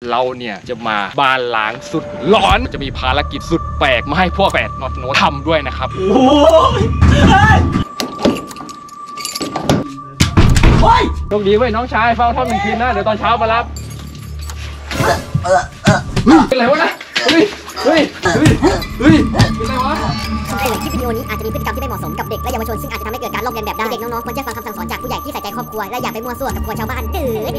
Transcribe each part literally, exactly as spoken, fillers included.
เราเนี่ยจะมาบ้านล้างสุดร้อนจะมีภารกิจสุดแปลกมาให้พวกแปดน็อตโน้ตทำด้วยนะครับโอ้ยโชคดีเว้ยน้องชายเฝ้าท่อหนึ่งคืนนะเดี๋ยวตอนเช้ามารับเป็นไรวะนะเฮ้ยเฮ้ยเฮ้ยเฮ้ยเป็นไรวะในคลิปวิดีโอนี้อาจจะมีพฤติกรรมที่ไม่เหมาะสมกับเด็กและเยาวชนซึ่งอาจจะทำให้เกิดการลอกเลียนแบบได้เด็กน้องๆควรเชื่อฟังคำสั่งสอนจากผู้ใหญ่ที่ใส่ใจครอบครัวและอย่าไปมั่วซั่วกับครัวชาวบ้านตื่น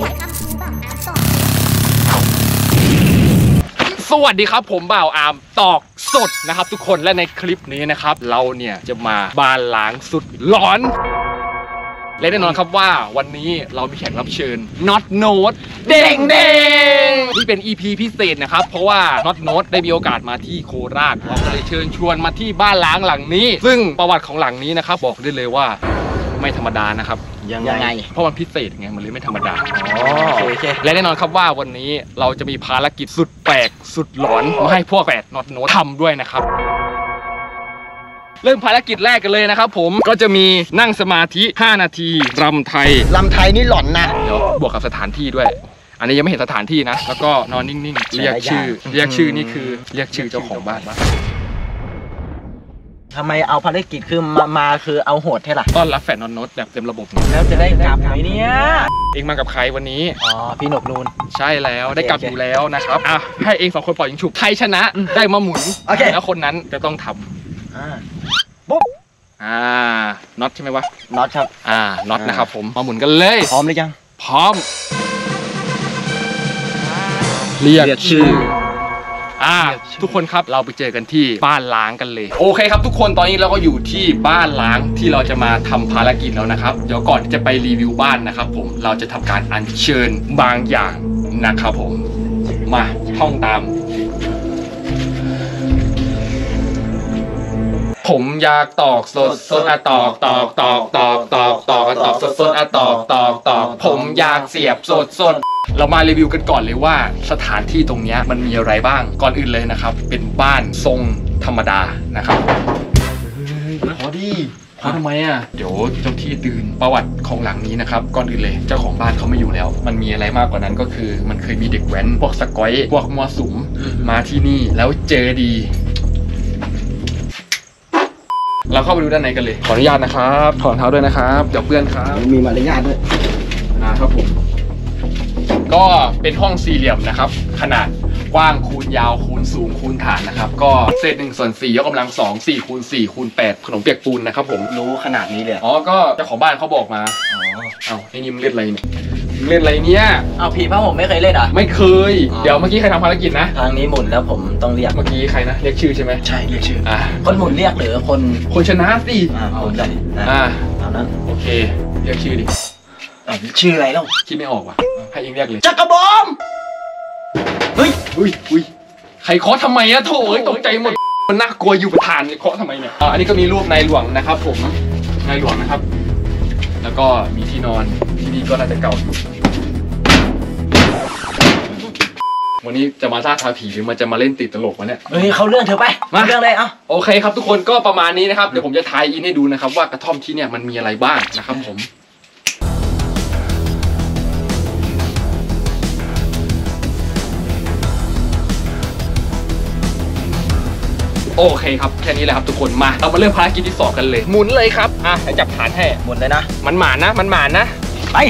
สวัสดีครับผมบ่าวอาร์มตอกสดนะครับทุกคนและในคลิปนี้นะครับเราเนี่ยจะมาบ้านล้างสุดร้อนและแน่นอนครับว่าวันนี้เรามีแขกรับเชิญน็อตโน้ตเด้งเด้งนี่เป็น อี พี พิเศษนะครับเพราะว่าน็อตโน้ตได้มีโอกาสมาที่โคราชเราก็เลยเชิญชวนมาที่บ้านล้างหลังนี้ซึ่งประวัติของหลังนี้นะครับบอกได้เลยว่าไม่ธรรมดานะครับยังไงเพราะมันพิเศษไงมันเลยไม่ธรรมดาอ๋อโอเคและแน่นอนครับว่าวันนี้เราจะมีภารกิจสุดแปลกสุดหลอนมาให้พวกแปดน็อตโน้ตทำด้วยนะครับเริ่มภารกิจแรกกันเลยนะครับผมก็จะมีนั่งสมาธิห้านาทีรำไทยรำไทยนี่หลอนนะเดี๋ยวบวกกับสถานที่ด้วยอันนี้ยังไม่เห็นสถานที่นะแล้วก็นอนนิ่งๆเรียกชื่อเรียกชื่อนี่คือเรียกชื่อเจ้าของบ้านทำไมเอาภารกิจคือมามาคือเอาโหดให้ล่ะต้อนรับแฟนน็อตโน้ตแบบเต็มระบบแล้วจะได้กลับไหมเนี่ยเองมากับใครวันนี้อ๋อพี่หนกนูนใช่แล้วได้กลับอยู่แล้วนะครับอ่ะให้เองสองคนปล่อยยิงฉุบใครชนะได้มาหมุนแล้วคนนั้นจะต้องทำอ่าปุ๊บอ่าน็อตใช่ไหมวะน็อตครับอ่าน็อตนะครับผมมาหมุนกันเลยพร้อมหรือยังพร้อมเรียกชื่ออ่าทุกคนครับเราไปเจอกันที่บ้านล้างกันเลยโอเคครับทุกคนตอนนี้เราก็อยู่ที่บ้านล้างที่เราจะมาทำภารกิจแล้วนะครับเดี๋ยวก่อนที่จะไปรีวิวบ้านนะครับผมเราจะทำการอัญเชิญบางอย่างนะครับผมมาท่องตามผมอยากตอกสดสดอะตอกตอกตอกตอกตอกตอกตอกสดสดอะตอกตอกตอกผมอยากเสียบสดสดเรามารีวิวกันก่อนเลยว่าสถานที่ตรงนี้มันมีอะไรบ้างก่อนอื่นเลยนะครับเป็นบ้านทรงธรรมดานะครับขอดีขอทำไมอ่ะเดี๋ยวเจ้าที่ตื่นประวัติของหลังนี้นะครับก่อนอื่นเลยเจ้าของบ้านเขาไม่อยู่แล้วมันมีอะไรมากกว่านั้นก็คือมันเคยมีเด็กแว้นพวกสกอยพวกมัวสุมมาที่นี่แล้วเจอดีเราเข้าไปดูด้านในกันเลยขออนุญาตนะครับถอดรองเท้าด้วยนะครับเดี๋ยวเปื้อนครับมีมารยาทด้วยนะครับผมก็เป็นห้องสี่เหลี่ยมนะครับขนาดกว้างคูณยาวคูณสูงคูณฐานนะครับก็เศษหนึ่งส่วนสี่ยกกำลังสองสี่คูณสี่คูณแปดขนมเปียกปูนนะครับผมรู้ขนาดนี้เลยอ๋อก็เจ้าของบ้านเขาบอกมาอ๋อเอาไอ้นี่มึงเล่นอะไรเนี่ยมึงเล่นอะไรเนี่ยเอาผีผ้าผมไม่เคยเล่นอ่ะไม่เคยเดี๋ยวเมื่อกี้ใครทำภารกิจนะทางนี้หมุนแล้วผมต้องเรียกเมื่อกี้ใครนะเรียกชื่อใช่ไหมใช่เรียกชื่ออ่ะคนหมุนเรียกหรือคนคนชนะสิอ่าหมุนเลยอ่าตามนั้นโอเคเรียกชื่อดิชื่ออะไรเล่าคิดไม่ออกว่ะให้เองเรียกเลยจักรบอมเฮ้ยอุ้ยอุ้ยใครเคาะทำไมอะโถ่ตกใจหมดมันน่ากลัวอยู่ประธานเคาะทำไมเนี่ยอ่าอันนี้ก็มีรูปนายหลวงนะครับผมนายหลวงนะครับแล้วก็มีที่นอนที่นี่ก็น่าจะเก่าวันนี้จะมาล่าท้าผีหรือมันจะมาเล่นติดตลกวะเนี่ยเฮ้ยเขาเรื่องเธอไปมาเรื่องเลยเอ้าโอเคครับทุกคนก็ประมาณนี้นะครับเดี๋ยวผมจะทายอินให้ดูนะครับว่ากระท่อมที่เนี่ยมันมีอะไรบ้างนะครับผมโอเคครับแค่นี้แหละครับทุกคนมาเรามาเริ่มภารกิจที่สองกันเลยหมุนเลยครับอ่ะจับฐานให้หมุนเลยนะมันหมานนะมันหมานนะไป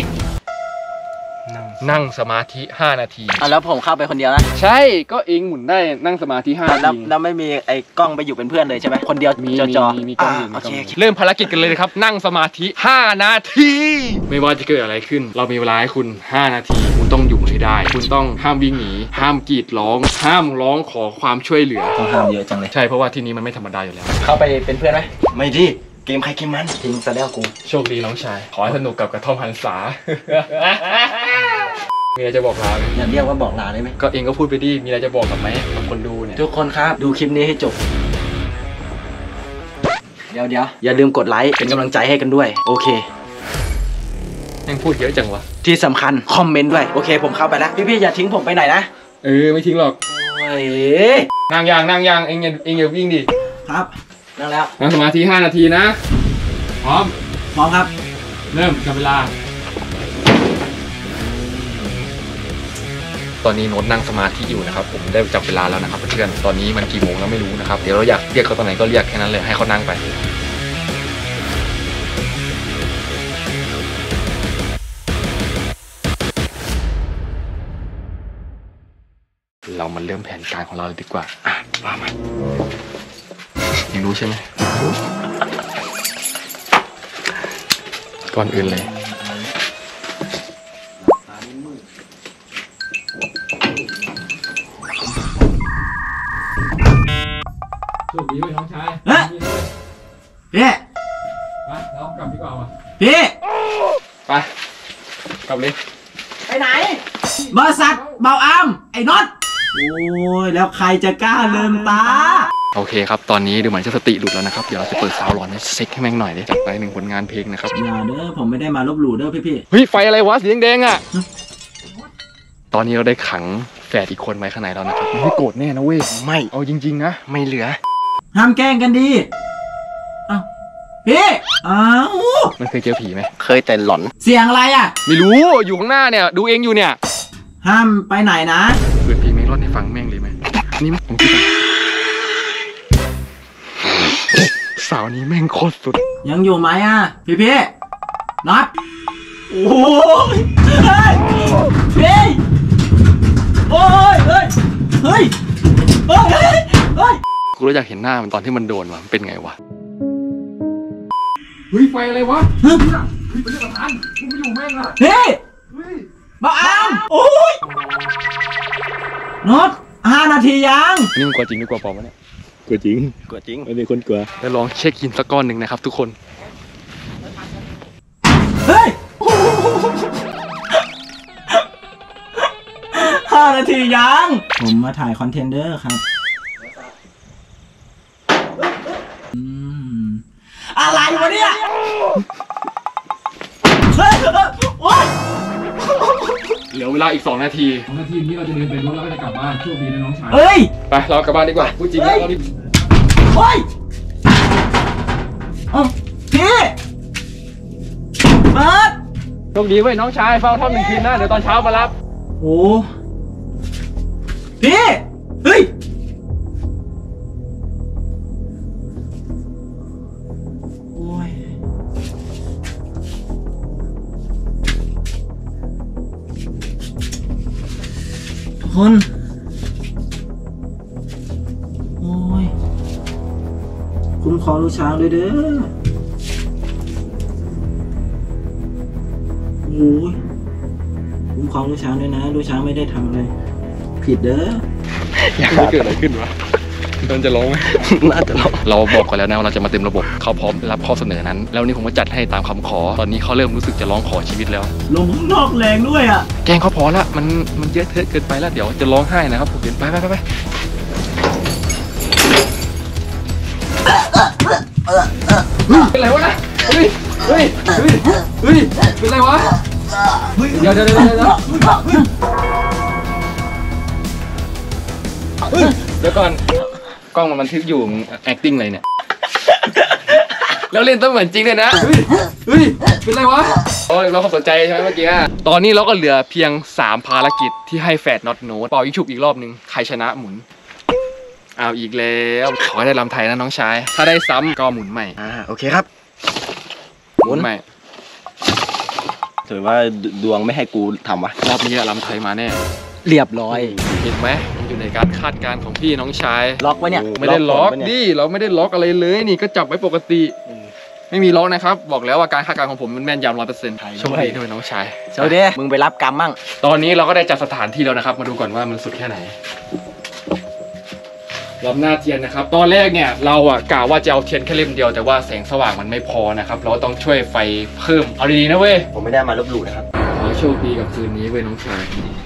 นั่งสมาธิห้านาทีอ่ะแล้วผมเข้าไปคนเดียวนะใช่ก็เองหมุนได้นั่งสมาธิห้านาทีแล้วไม่มีไอ้กล้องไปอยู่เป็นเพื่อนเลยใช่ไหมคนเดียวมีจอมีกล้องอยู่เริ่มภารกิจกันเลยครับนั่งสมาธิห้านาทีไม่ว่าจะเกิดอะไรขึ้นเรามีเวลาให้คุณห้านาทีคุณต้องอยู่ให้ได้คุณต้องห้ามวิ่งหนีห้ามกรีดร้องห้ามร้องขอความช่วยเหลือต้องห้ามเยอะจังเลยใช่เพราะว่าที่นี้มันไม่ธรรมดาอยู่แล้วเข้าไปเป็นเพื่อนไหมไม่ดีเกมใครเกมมันทิ้งซะแล้วกูโชคดีน้องชายขอให้สนุกกับกระท่อมหันษามีอะไรจะบอกลาไหมอย่าเรียกว่าบอกลาได้ไหมก็เองก็พูดไปดิมีอะไรจะบอกกับไหมกับคนดูเนี่ยทุกคนครับดูคลิปนี้ให้จบเดี๋ยวเดี๋ยวอย่าลืมกดไลค์เป็นกำลังใจให้กันด้วยโอเคยังพูดเยอะจังวะที่สำคัญคอมเมนต์ด้วยโอเคผมเข้าไปแล้วพี่ๆอย่าทิ้งผมไปไหนนะเออไม่ทิ้งหรอกโอ้ยนั่งยางนั่งยางเองอย่าเองอย่าวิ่งดิครับนั่งแล้วนั่งสมาธิห้านาทีนะพร้อมพร้อมครับเริ่มจับเวลาตอนนี้โน้ตนั่งสมาธิอยู่นะครับผมได้จับเวลาแล้วนะครับเพื่อนๆตอนนี้มันกี่โมงแล้วไม่รู้นะครับเดี๋ยวเราอยากเรียกเขาตอนไหนก็เรียกแค่นั้นเลยให้เขานั่งไปเรามาเริ่มแผนการของเราเลยดีกว่าอ่ะว่ามายังรู้ใช่ไหมก่อนอื่นเลยโชคดีไว้น้องชายเฮ้ยพี่ไปเรากลับดีกว่าว่ะพี่ไปกลับเลยไปไหนบริษัทเบาอ้ำไอ้น็อตโอ้ยแล้วใครจะกล้าเลิมตาโอเคครับตอนนี้ดูเหมือนจะสติหลุดแล้วนะครับเดี๋ยวเราจะเปิดซาวด์หลอนให้เซ็กให้แม่งหน่อยดิจัดไปหนึ่งผลงานเพลงนะครับอย่าเด้อผมไม่ได้มาลบหลู่เด้อพี่พี่เฮ้ยไฟอะไรวะสีแดงๆอ่ะตอนนี้เราได้ขังแฝดอีกคนไว้ข้างในแล้วนะครับไม่โกรธแน่นะเว้ยไม่เอาจริงๆนะไม่เหลือห้ามแกล้งกันดีอ้าวพี่อ้าวมันเคยเจอผีไหมเคยแต่หลอนเสียงอะไรอ่ะไม่รู้อยู่ข้างหน้าเนี่ยดูเองอยู่เนี่ยห้ามไปไหนนะเปิดเพลงเมลอนให้ฟังแม่งเลยไหมนี่ผมคิดว่าสาวนี้แม่งโคตรสุดยังอยู่ไหมอ่ะพี่พี่น็อตโอ้ยเฮ้ยพี่โอ้ยเฮ้ยเฮ้ยเฮ้ยเฮ้ยกูรู้อยากเห็นหน้ามันตอนที่มันโดนวะมันเป็นไงวะเฮ้ยไฟอะไรวะเฮ้ยเป็นเรื่องสำคัญกูไม่อยู่แม่งอะเฮ้ยบ้าอ้ามโอ้ยน็อตห้านาทียังนี่มันกลัวจริงหรือกลัวปลอมวะเนี่ยกลัวจริงกลัวจริงไม่มีคนกลัวแล้วลองเช็คอินสักก้อนหนึ่งนะครับทุกคนเฮ้ยห้านาทียังผมมาถ่ายคอนเทนเดอร์ครับอืมอะไรวะเนี่ยเฮ้ยโอ๊ยเหลือเวลาอีกสองนาทีสองนาทีนี้เราจะเดินไปรถแล้วก็จะกลับบ้านโชคดีนะน้องชายเฮ้ยไปเรากลับบ้านดีกว่าพูดจริงแล้วเราดิโอ๊ยเอ้าพี่เบิร์ดโชคดีเว้ยน้องชายเฝ้าถ้ำหนึ่งคืนนะเดี๋ยวตอนเช้ามารับโอ้พี่เฮ้ยโอ้ยทุกคนโอ้ยคุ้มครองลูกช้างด้วยเด้อโอ้ยคุ้มครองลูกช้างด้วยนะลูกช้างไม่ได้ทำอะไรผิดเด้ออยากเกิดอะไรขึ้นวะมันจะร้องไหมน่าจะร้องเราบอกกันแล้วนะเราจะมาเต็มระบบเขาพร้อมรับข้อเสนอนั้นแล้วนี่ผมก็จัดให้ตามคำขอตอนนี้เขาเริ่มรู้สึกจะร้องขอชีวิตแล้วลงข้างนอกแรงด้วยอ่ะแกงเขาพอละมันมันเยอะเทอะเกินไปแล้วเดี๋ยวจะร้องไห้นะครับผมเห็นไปไปไปไปเป็นไรวะนะเฮ้ยเฮ้ยเฮ้ยเฮ้ยเป็นไรวะเดี๋ยวเดี๋ยวเดี๋ยวเดี๋ยวเดี๋ยวก่อนกล้องมันบันทึกอยู่ acting อะไรเนี่ยแล้วเล่นต้องเหมือนจริงเลยนะเฮ้ยเฮ้ยเป็นไรวะโอ้ยเราก็สนใจใช่ไหมเมื่อกี้ตอนนี้เราก็เหลือเพียงสามภารกิจที่ให้แฟดน็อตโน้ตเป่ายิงฉุบอีกรอบนึงใครชนะหมุนเอาอีกแล้วขอให้ได้ลำไทยนะน้องชายถ้าได้ซ้ำก็หมุนใหม่อ่าโอเคครับหมุนใหม่ถือว่าดวงไม่ให้กูทำวะรอบนี้ลำไทยมาแน่เรียบร้อยเห็นไหมมันอยู่ในการคาดการณ์ของพี่น้องชายล็อกไว้เนี่ยไม่ได้ล็อกดิเราไม่ได้ล็อกอะไรเลยนี่ก็จับไว้ปกติไม่มีล็อกนะครับบอกแล้วว่าการคาดการณ์ของผมมันแม่นยำร้อยเปอร์เซ็นต์โชคดีด้วยน้องชายโชคดีมึงไปรับกรรมมั่งตอนนี้เราก็ได้จัดสถานที่แล้วนะครับมาดูก่อนว่ามันสุดแค่ไหนรอบหน้าเทียนนะครับตอนแรกเนี่ยเราอะกะว่าจะเอาเทียนแค่เล่มเดียวแต่ว่าแสงสว่างมันไม่พอนะครับเราต้องช่วยไฟเพิ่มเอาดีๆนะเว้ยผมไม่ได้มาลบหลู่นะครับขอโชคดีกับคืนนี้เว้ยน้องชาย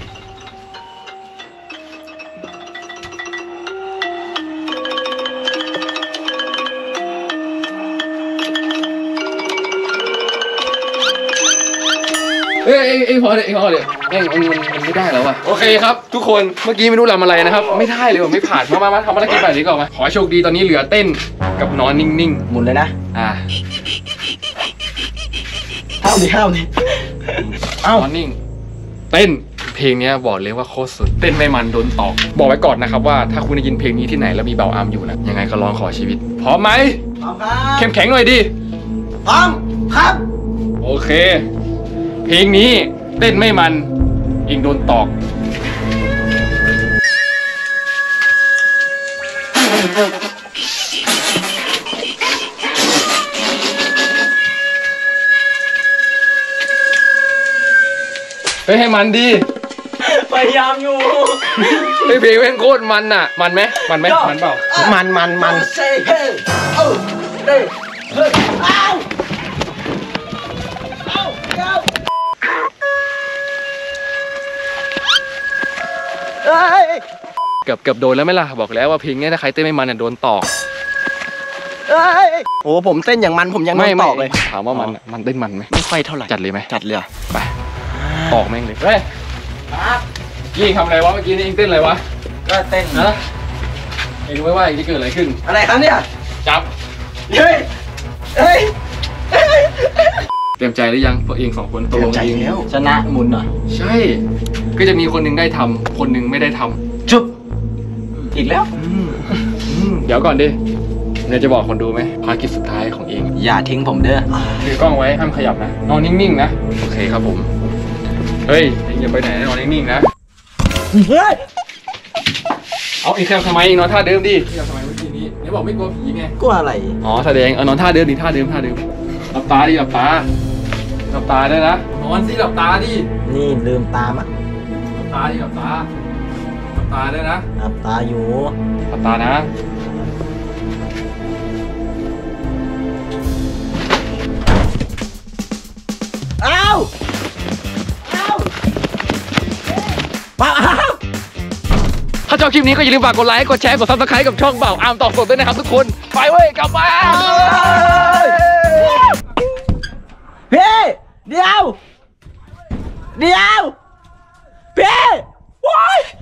เอ้ยเอ้ยพอเลยพอเลยแม่งมันมันไม่ได้แล้วว่ะโอเคครับทุกคนเมื่อกี้ไม่รู้ทำอะไรนะครับไม่ได้เลยว่ะไม่ผ่านมามามาทำอะไรกินไปดีกว่ามาขอโชคดีตอนนี้เหลือเต้นกับนอนนิ่งๆหมุนเลยนะอ่าห้ามดิห้ามดิเอ้านอนนิ่งเต้นเพลงนี้บอกเลยว่าโคตรสุดเต้นไม่มันโดนตอกบอกไว้ก่อนนะครับว่าถ้าคุณได้ยินเพลงนี้ที่ไหนแล้วมีเบาอามอยู่นะยังไงก็ร้องขอชีวิตพร้อมไหมพร้อมครับเข้มแข็งหน่อยดิพร้อมครับโอเค เพลงนี้เต้นไม่มันเองโดนตอกเฮ้ยให้มันดีพยายามอยู่เฮ้ยเพลงแม่งโคตรมันอ่ะมันไหมมันไหมมันเปล่ามันมันมันเซ่เฮ้เอ้าเฮ้เฮ้เอ้าเอ้าเอ้าเฮ้ยเกือบเกือบโดนแล้วไหมล่ะบอกแล้วว่าเพลงนี้ถ้าใครเต้นไม่มันเนี่ยโดนตอกเฮ้ยโอ้ผมเต้นอย่างมันผมยังไม่ตอกเลยถามว่ามันอะมันเต้นมันไหมไม่ค่อยเท่าไหร่จัดเลยไหมจัดเลยอะไปตอกแม่งเลยเฮ้ยยิงทำอะไรวะเมื่อกี้นี่เองเต้นอะไรวะก็เต้นนะเองรู้ไหมว่าเองจะเกิดอะไรขึ้นอะไรครับเนี่ยจับเฮ้ยเฮ้ยเตรียมใจหรือยังพวกเองสองคนตกลงใจเองแล้วชนะหมุนเหรอใช่ ก็จะมีคนหนึงได้ทำคนหนึงไม่ได้ทำจุบอีกแล้วเดี๋ยวก่อนดิเดี๋ยวจะบอกคนดูไหมภารกิจสุดท้ายของเองอย่าทิ้งผมเด้อถือกล้องไว้ห้ามขยับนะนอนนิ่งๆนะโอเคครับผมเฮ้ยเองอย่าไปไหนนอนนิ่งๆนะเฮ้ยเอาเองแคมทำไมเองนอนท่าเดิมดิเองทำไมเมื่อกี้นี้เนี่ยบอกไม่กลัวผีไงกลัวอะไรอ๋อแสดงเออนอนท่าเดิมดิท่าเดิมท่าเดิมหลับตาดิหลับตาหลับตาได้นะนอนสิหลับตาดินี่ลืมตามอ่ะหลับตาดิหลับตาหลับตาได้นะหลับตาอยู่หลับตานะอ้าวอ้าวป้าอ้าวถ้าชอบคลิปนี้ก็อย่าลืมฝากกดไลค์กดแชร์กดซับสไครต์กับช่องเบ่าอามตอบสดด้วยนะครับทุกคนไปเว้ยกลับมาพี่เดี๋ยวเดี๋ยวพี่ว้าย